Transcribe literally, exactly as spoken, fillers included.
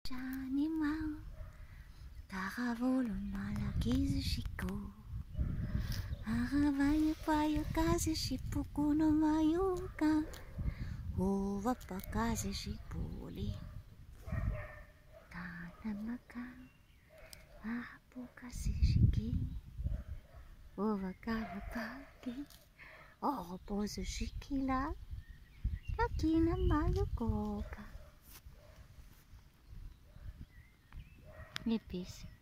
Johnny mau Karavolon malakizy Jaco Aravaio-paio kazy sipukuno mayuka Ovapakazy sipuli Tanamaka Ahapokasi shiki Ovakalapaki Oropozo shikila Lakina mayukoka Nipis